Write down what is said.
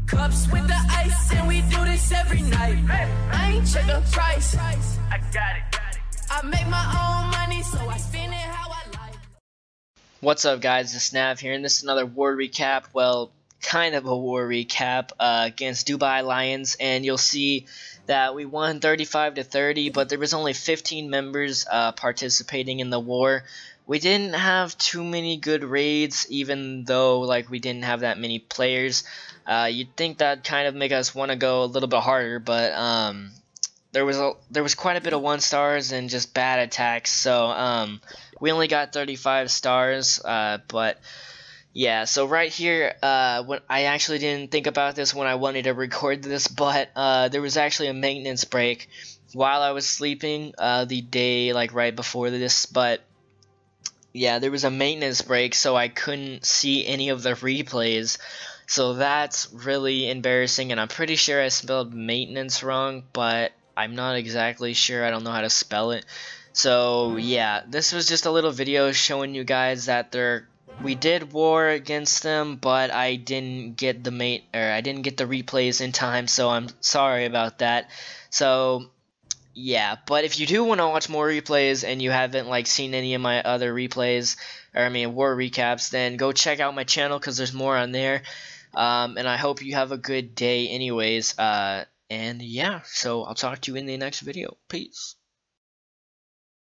Cups with the ice, and we do this every night. I ain't check the price. I got it. I make my own money, so I spend it how I like. What's up, guys? It's Nav here, and this is another war recap. Well, kind of a war recap against Dubai Lions, and you'll see that we won 35-30, but there was only 15 members participating in the war. We didn't have too many good raids, even though we didn't have that many players. You'd think that'd kind of make us want to go a little bit harder, but there was quite a bit of 1-stars and just bad attacks. So we only got 35 stars, but yeah. So right here, when I actually didn't think about this when I wanted to record this, but there was actually a maintenance break while I was sleeping the day right before this, but yeah, there was a maintenance break, so I couldn't see any of the replays. So that's really embarrassing, and I'm pretty sure I spelled maintenance wrong, but I'm not exactly sure. I don't know how to spell it. So yeah, this was just a little video showing you guys that we did war against them, but I didn't get the replays in time, so I'm sorry about that. So yeah, but if you do want to watch more replays and you haven't seen any of my other replays, or I mean war recaps, then go check out my channel because there's more on there. And I hope you have a good day anyways. And yeah, so I'll talk to you in the next video. Peace.